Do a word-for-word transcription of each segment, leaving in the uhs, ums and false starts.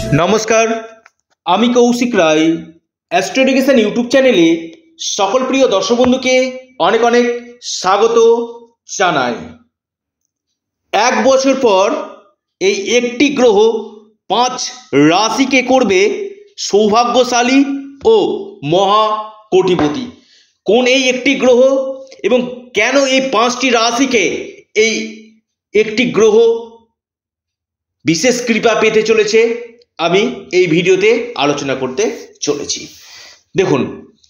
নমস্কার, আমি Koushik Roy Astro Education YouTube চ্যানেলে সকল প্রিয় দর্শক বন্ধুকে অনেক অনেক স্বাগত জানাই। এক বছর পর এই একটি গ্রহ পাঁচ রাশিকে করবে সৌভাগ্যশালী ও মহা কোটিপতি। কোন এই একটি গ্রহ এবং কেন এই পাঁচটি রাশিকে এই একটি গ্রহ বিশেষ কৃপা পেতে চলেছে আমি এই ভিডিওতে আলোচনা করতে চলেছি। দেখুন,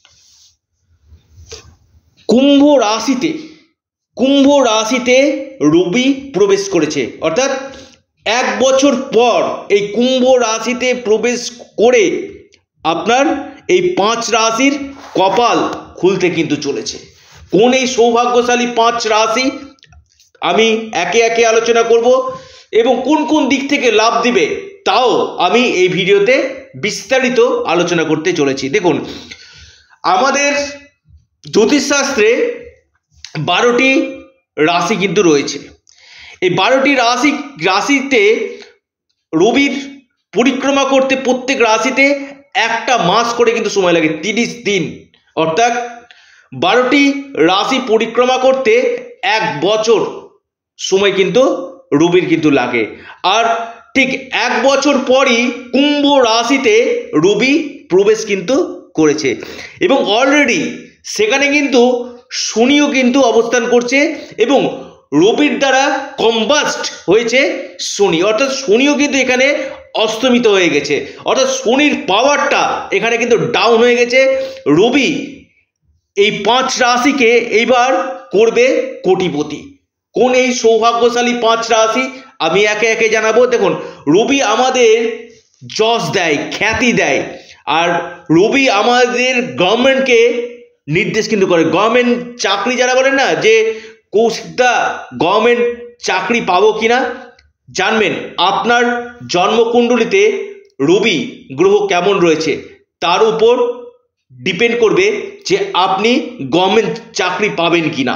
কুম্ভ রাশিতে কুম্ভ রাশিতে রবি প্রবেশ করেছে, অর্থাৎ এক বছর পর এই কুম্ভ রাশিতে প্রবেশ করে আপনার এই পাঁচ রাশির কপাল খুলতে কিন্তু চলেছে। কোন এই সৌভাগ্যশালী পাঁচ রাশি আমি একে একে আলোচনা করব এবং কোন কোন দিক থেকে লাভ দিবে তাও আমি এই ভিডিওতে বিস্তারিত আলোচনা করতে চলেছি। দেখুন, আমাদের জ্যোতিষশাস্ত্রে বারোটি রাশি কিন্তু রয়েছে। এই বারোটি রাশি রাশিতে রবির পরিক্রমা করতে প্রত্যেক রাশিতে একটা মাস করে কিন্তু সময় লাগে, তিরিশ দিন। অর্থাৎ বারোটি রাশি পরিক্রমা করতে এক বছর সময় কিন্তু রবির কিন্তু লাগে। আর ঠিক এক বছর পরই কুম্ভ রাশিতে রবি প্রবেশ কিন্তু করেছে এবং অলরেডি সেখানে কিন্তু শনিও কিন্তু অবস্থান করছে এবং রবির দ্বারা কম্বাস্ট হয়েছে শনি, অর্থাৎ শনিও কিন্তু এখানে অস্তমিত হয়ে গেছে, অর্থাৎ শনির পাওয়ারটা এখানে কিন্তু ডাউন হয়ে গেছে। রবি এই পাঁচ রাশিকে এইবার করবে কোটিপতি। কোন এই সৌভাগ্যশালী পাঁচ রাশি আমি একে একে জানাবো। দেখুন, রবি আমাদের যশ দেয়, খ্যাতি দেয়, আর রবি আমাদের গভর্নমেন্টকে নির্দেশ কিন্তু করে। গভর্নমেন্ট চাকরি যারা বলেন না যে কৌশিকদা গভর্নমেন্ট চাকরি পাবো কিনা, জানবেন আপনার জন্মকুণ্ডলিতে রবি গ্রহ কেমন রয়েছে তার উপর ডিপেন্ড করবে যে আপনি গভর্নমেন্ট চাকরি পাবেন কিনা।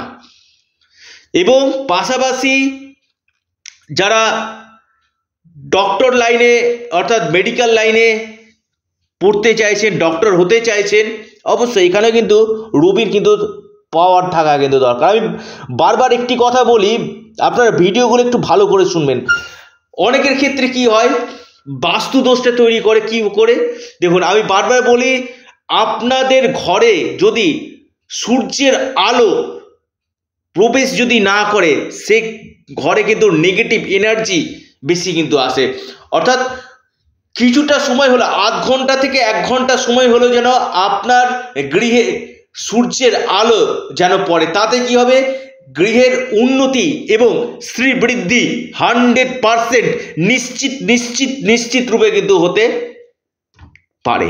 এবং পাশাপাশি যারা ডক্টর লাইনে অর্থাৎ মেডিকেল লাইনে পড়তে চাইছেন, ডক্টর হতে চাইছেন, অবশ্যই এখানে কিন্তু রবির কিন্তু পাওয়ার থাকা কিন্তু দরকার। আমি বারবার একটি কথা বলি, আপনারা ভিডিওগুলো একটু ভালো করে শুনবেন। অনেকের ক্ষেত্রে কি হয়, বাস্তু দোষটা তৈরি করে কি করে। দেখুন, আমি বারবার বলি, আপনাদের ঘরে যদি সূর্যের আলো প্রবেশ যদি না করে সে ঘরে কিন্তু নেগেটিভ এনার্জি বেশি কিন্তু আসে। অর্থাৎ কিছুটা সময় হলো, আধ ঘন্টা থেকে এক ঘন্টা সময় হলো যেন আপনার গৃহে সূর্যের আলো যেন পড়ে, তাতে কি হবে, গৃহের উন্নতি এবং শ্রী বৃদ্ধি হান্ড্রেড পারসেন্ট নিশ্চিত নিশ্চিত নিশ্চিত রূপে কিন্তু হতে পারে।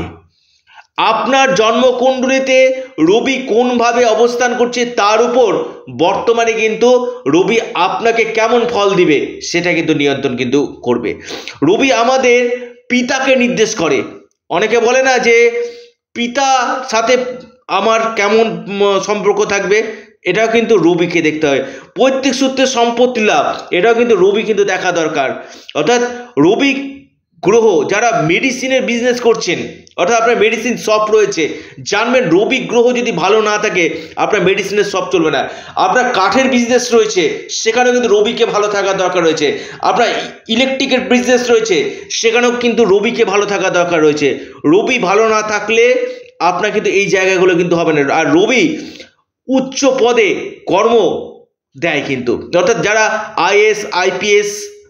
আপনার জন্মকুণ্ডলিতে রবি কোনভাবে অবস্থান করছে তার উপর বর্তমানে কিন্তু রবি আপনাকে কেমন ফল দিবে সেটা কিন্তু নিয়ন্ত্রণ কিন্তু করবে। রবি আমাদের পিতাকে নির্দেশ করে। অনেকে বলে না যে পিতার সাথে আমার কেমন সম্পর্ক থাকবে, এটাও কিন্তু রবিকে দেখতে হয়। পৈতৃক সূত্রে সম্পত্তি লাভ, এটাও কিন্তু রবি কিন্তু দেখা দরকার। অর্থাৎ রবি গ্রহ যারা মেডিসিনের বিজনেস করছেন, অর্থাৎ আপনার মেডিসিন শপ রয়েছে, জানবেন রবি গ্রহ যদি ভালো না থাকে আপনার মেডিসিনের শপ চলবে না। আপনার কাঠের বিজনেস রয়েছে, সেখানেও কিন্তু রবিকে ভালো থাকার দরকার রয়েছে। আপনার ইলেকট্রিকের বিজনেস রয়েছে, সেখানেও কিন্তু রবিকে ভালো থাকার দরকার রয়েছে। রবি ভালো না থাকলে আপনার কিন্তু এই জায়গাগুলো কিন্তু হবে না। আর রবি উচ্চ পদে কর্ম দেয় কিন্তু, অর্থাৎ যারা আইএএস আইপিএস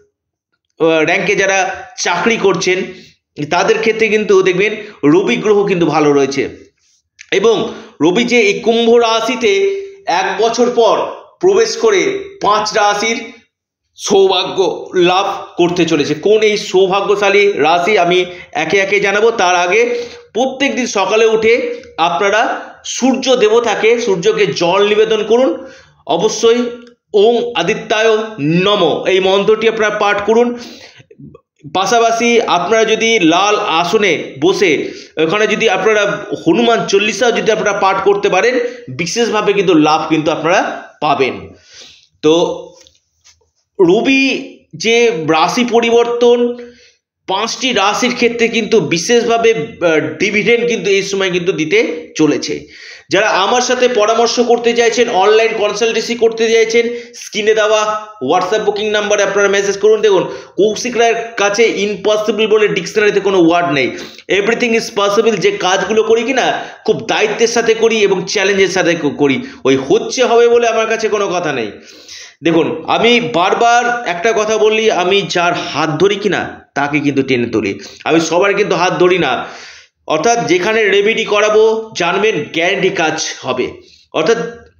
র্যাঙ্কে যারা চাকরি করছেন তাদের ক্ষেত্রে কিন্তু দেখবেন রবি গ্রহ কিন্তু ভালো রয়েছে। এবং রবি যে এই কুম্ভ রাশিতে এক বছর পর প্রবেশ করে পাঁচ রাশির সৌভাগ্য লাভ করতে চলেছে। কোন এই সৌভাগ্যশালী রাশি আমি একে একে জানাবো। তার আগে প্রত্যেক দিন সকালে উঠে আপনারা সূর্য দেবতাকে সূর্যকে জল নিবেদন করুন। অবশ্যই ওং আদিত্যায় নমঃ এই মন্ত্রটি আপনারা পাঠ করুন। পাশাপাশি আপনারা যদি লাল আসনে বসে ওখানে যদি আপনারা হনুমান চল্লিশাও যদি আপনারা পাঠ করতে পারেন, বিশেষভাবে কিন্তু লাভ কিন্তু আপনারা পাবেন। তো রবি যে রাশি পরিবর্তন পাঁচটি রাশির ক্ষেত্রে কিন্তু বিশেষভাবে ডিভিডেন্ড কিন্তু এই সময় কিন্তু দিতে চলেছে। যারা আমার সাথে পরামর্শ করতে চাইছেন, অনলাইন কনসালটেন্সি করতে চাইছেন, স্ক্রিনে দেওয়া হোয়াটসঅ্যাপ বুকিং নাম্বারে আপনারা মেসেজ করুন। দেখুন, কৌশিক রায়ের কাছে ইম্পসিবল বলে ডিকশনারিতে কোনো ওয়ার্ড নেই, এভরিথিং ইজ পসিবল। যে কাজগুলো করি কিনা খুব দায়িত্বের সাথে করি এবং চ্যালেঞ্জের সাথে করি, ওই হচ্ছে হবে বলে আমার কাছে কোনো কথা নেই। দেখুন, আমি বারবার একটা কথা বললি, আমি যার হাত ধরি কিনা তাকে কিন্তু টেনে তুলি, আমি সবার কিন্তু হাত ধরি না। অর্থাৎ যেখানে রেমেডি করাবো জানবেন গ্যারান্টি কাজ হবে। অর্থাৎ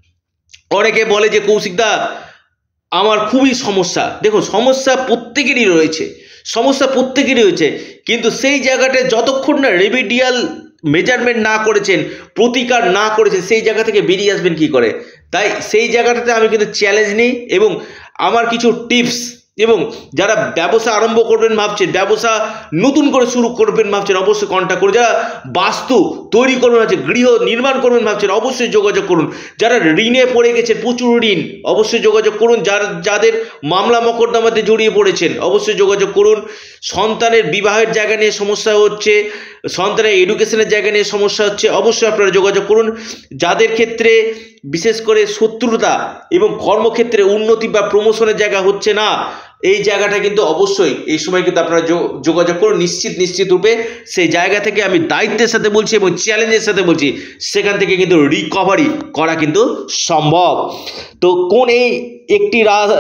অনেকে বলে যে কৌশিকদা আমার খুবই সমস্যা। দেখো, সমস্যা প্রত্যেকেরই রয়েছে, সমস্যা প্রত্যেকেরই রয়েছে, কিন্তু সেই জায়গাটায় যতক্ষণ না রেমেডিয়াল মেজারমেন্ট না করেছেন, প্রতিকার না করেছেন, সেই জায়গা থেকে বেরিয়ে আসবেন কি করে। তাই সেই জায়গাটাতে আমি কিন্তু চ্যালেঞ্জ নিই এবং আমার কিছু টিপস, এবং যারা ব্যবসা আরম্ভ করবেন ভাবছেন, ব্যবসা নতুন করে শুরু করবেন ভাবছেন, অবশ্যই কন্ট্যাক্ট করুন। যারা বাস্তু তৈরি করবেন ভাবছেন, গৃহ নির্মাণ করবেন ভাবছেন, অবশ্যই যোগাযোগ করুন। যারা ঋণে পড়ে গেছেন, প্রচুর ঋণ, অবশ্যই যোগাযোগ করুন। যার যাদের মামলা মকদ্দমাতে জড়িয়ে পড়েছেন, অবশ্যই যোগাযোগ করুন। সন্তানের বিবাহের জায়গা নিয়ে সমস্যা হচ্ছে, সন্তানের এডুকেশনের জায়গা নিয়ে সমস্যা হচ্ছে, অবশ্যই আপনারা যোগাযোগ করুন। যাদের ক্ষেত্রে বিশেষ করে শত্রুতা এবং কর্মক্ষেত্রে উন্নতি বা প্রমোশনের জায়গা হচ্ছে না, এই জায়গাটা কিন্তু অবশ্যই এই সময় কিন্তু আপনারা যোগাযোগ করুন। নিশ্চিত নিশ্চিত রূপে সেই জায়গা থেকে আমি দায়িত্বের সাথে বলছি এবং চ্যালেঞ্জের সাথে বলছি, সেখান থেকে কিন্তু রিকভারি করা কিন্তু সম্ভব। তো কোন এই একটি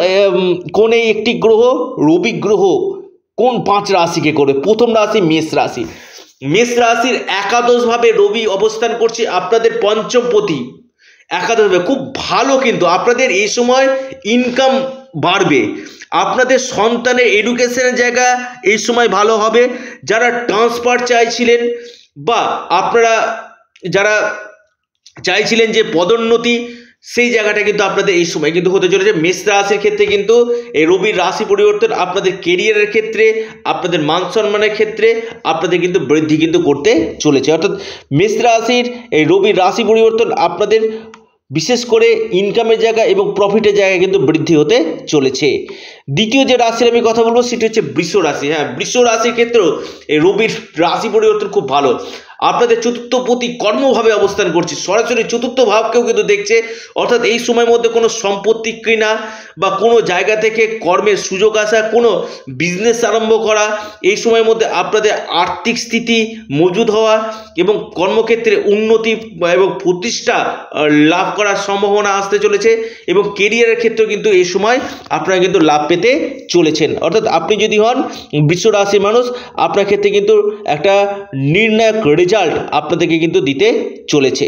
কোন এই একটি গ্রহ, রবি গ্রহ কোন পাঁচ রাশিকে করবে? প্রথম রাশি মেষ রাশি। মেষ রাশির একাদশভাবে রবি অবস্থান করছে আপনাদের পঞ্চমপতি, একাদশভাবে খুব ভালো। কিন্তু আপনাদের এই সময় ইনকাম বাড়বে, আপনাদের সন্তানের এডুকেশনের জায়গা এই সময় ভালো হবে। যারা ট্রান্সফার চাইছিলেন বা আপনারা যারা চাইছিলেন যে পদোন্নতি, সেই জায়গাটা কিন্তু আপনাদের এই সময় কিন্তু হতে চলেছে। মেষ রাশির ক্ষেত্রে কিন্তু এই রবির রাশি পরিবর্তন আপনাদের কেরিয়ারের ক্ষেত্রে, আপনাদের মান সম্মানের ক্ষেত্রে আপনাদের কিন্তু বৃদ্ধি কিন্তু করতে চলেছে। অর্থাৎ মেষ রাশির এই রবির রাশি পরিবর্তন আপনাদের বিশেষ করে ইনকামের জায়গা এবং প্রফিটের জায়গা কিন্তু বৃদ্ধি হতে চলেছে। দ্বিতীয় যে রাশির আমি কথা বলবো সেটি হচ্ছে বৃষ রাশি। হ্যাঁ, বৃষ রাশির ক্ষেত্রেও এই রবির রাশি পরিবর্তন খুব ভালো। আপনাদের চতুর্থপতি কর্মভাবে অবস্থান করছে, সরাসরি চতুর্থ ভাবকেও কিন্তু দেখছে। অর্থাৎ এই সময়ের মধ্যে কোনো সম্পত্তি কেনা বা কোনো জায়গা থেকে কর্মের সুযোগ আসা, কোনো বিজনেস আরম্ভ করা, এই সময়ের মধ্যে আপনাদের আর্থিক স্থিতি মজুদ হওয়া এবং কর্মক্ষেত্রে উন্নতি এবং প্রতিষ্ঠা লাভ করার সম্ভাবনা আসতে চলেছে। এবং কেরিয়ারের ক্ষেত্রেও কিন্তু এই সময় আপনারা কিন্তু লাভ পেতে চলেছেন। অর্থাৎ আপনি যদি হন বৃষ রাশির মানুষ, আপনার ক্ষেত্রে কিন্তু একটা নির্ণায়ক রেজাল্ট আপনাদেরকে কিন্তু দিতে চলেছে।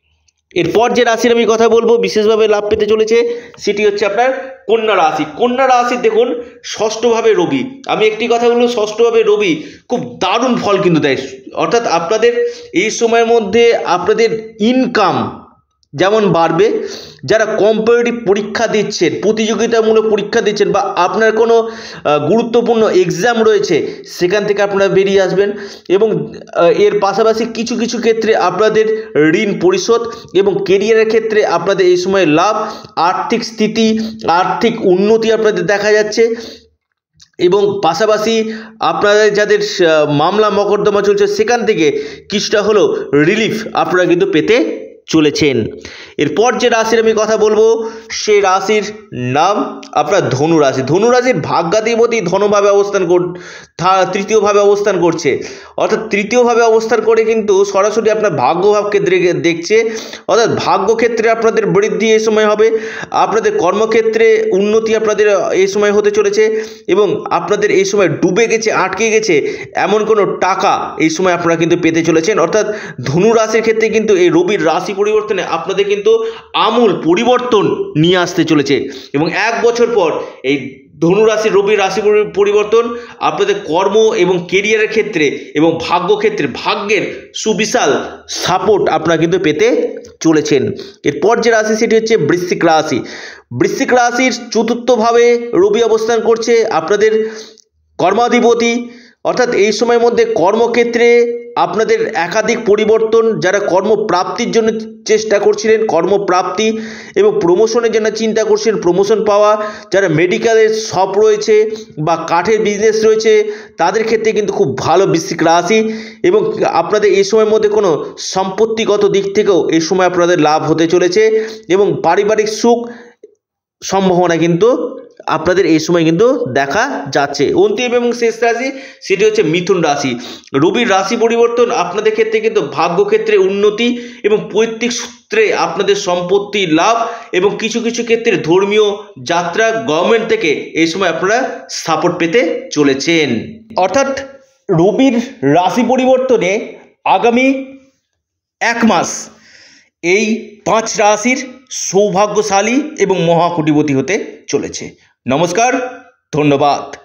এরপর যে রাশির আমি কথা বলবো বিশেষভাবে লাভ পেতে চলেছে সেটি হচ্ছে আপনার কন্যা রাশি। কন্যা রাশি দেখুন, ষষ্ঠভাবে রবি। আমি একটি কথা বলবো, ষষ্ঠভাবে রবি খুব দারুণ ফল কিন্তু দেয়। অর্থাৎ আপনাদের এই সময়ের মধ্যে আপনাদের ইনকাম যেমন বাড়বে, যারা কম্পিটিটিভ পরীক্ষা দিচ্ছেন, প্রতিযোগিতামূলক পরীক্ষা দিচ্ছেন বা আপনার কোনো গুরুত্বপূর্ণ এক্সাম রয়েছে, সেখান থেকে আপনারা বেরিয়ে আসবেন। এবং এর পাশাপাশি কিছু কিছু ক্ষেত্রে আপনাদের ঋণ পরিশোধ এবং কেরিয়ারের ক্ষেত্রে আপনাদের এই সময় লাভ, আর্থিক স্থিতি, আর্থিক উন্নতি আপনাদের দেখা যাচ্ছে। এবং পাশাপাশি আপনাদের যাদের মামলা মকদ্দমা চলছে সেখান থেকে কিছুটা হলেও রিলিফ আপনারা কিন্তু পেতে চলেছেন। এরপর যে রাশির আমি কথা বলবো সেই রাশির নাম আপনার ধনু রাশি। ধনু রাশির ভাগ্যাধিপতি ধনভাবে অবস্থান কর তৃতীয়ভাবে অবস্থান করছে। অর্থাৎ তৃতীয়ভাবে অবস্থান করে কিন্তু সরাসরি আপনার ভাগ্যভাবকে দেখছে। অর্থাৎ ভাগ্যক্ষেত্রে আপনাদের বৃদ্ধি এই সময় হবে, আপনাদের কর্মক্ষেত্রে উন্নতি আপনাদের এই সময় হতে চলেছে এবং আপনাদের এই সময় ডুবে গেছে, আটকে গেছে এমন কোনো টাকা এই সময় আপনারা কিন্তু পেতে চলেছেন। অর্থাৎ ধনু রাশির ক্ষেত্রে কিন্তু এই রবির রাশি পরিবর্তনে আপনাদের কিন্তু আমূল পরিবর্তন নিয়ে আসতে চলেছে এবং এক বছর পর এই ধনু রাশি রবির রাশি পরিবর্তন আপনাদের কর্ম এবং কেরিয়ারের ক্ষেত্রে এবং ভাগ্য ক্ষেত্রে ভাগ্যের সুবিশাল সাপোর্ট আপনারা কিন্তু পেতে চলেছেন। এরপর যে রাশি সেটি হচ্ছে বৃশ্চিক রাশি। বৃশ্চিক রাশির চতুর্থভাবে রবি অবস্থান করছে, আপনাদের কর্মাধিপতি অর্থাৎ এই সময়ের মধ্যে কর্মক্ষেত্রে আপনাদের একাধিক পরিবর্তন, যারা কর্মপ্রাপ্তির জন্য চেষ্টা করছিলেন কর্মপ্রাপ্তি এবং প্রমোশনের জন্য চিন্তা করছিলেন প্রমোশন পাওয়া, যারা মেডিকেলের শপ রয়েছে বা কাঠের বিজনেস রয়েছে তাদের ক্ষেত্রে কিন্তু খুব ভালো বৃশ্চিক রাশি। এবং আপনাদের এই সময়ের মধ্যে কোনো সম্পত্তিগত দিক থেকেও এই সময় আপনাদের লাভ হতে চলেছে এবং পারিবারিক সুখ সম্ভাবনা কিন্তু আপনাদের এই সময় কিন্তু দেখা যাচ্ছে। অন্তিম এবং শেষ রাশি সেটি হচ্ছে মিথুন রাশি। রবির রাশি পরিবর্তন আপনাদের ক্ষেত্রে কিন্তু ভাগ্যক্ষেত্রে উন্নতি এবং পৈতৃক সূত্রে আপনাদের সম্পত্তি লাভ এবং কিছু কিছু ক্ষেত্রে ধর্মীয় যাত্রা গভর্নমেন্ট থেকে এই সময় আপনারা সাপোর্ট পেতে চলেছেন। অর্থাৎ রবির রাশি পরিবর্তনে আগামী এক মাস এই পাঁচ রাশির সৌভাগ্যশালী এবং মহাকুটিপতি হতে চলেছে। নমস্কার, ধন্যবাদ।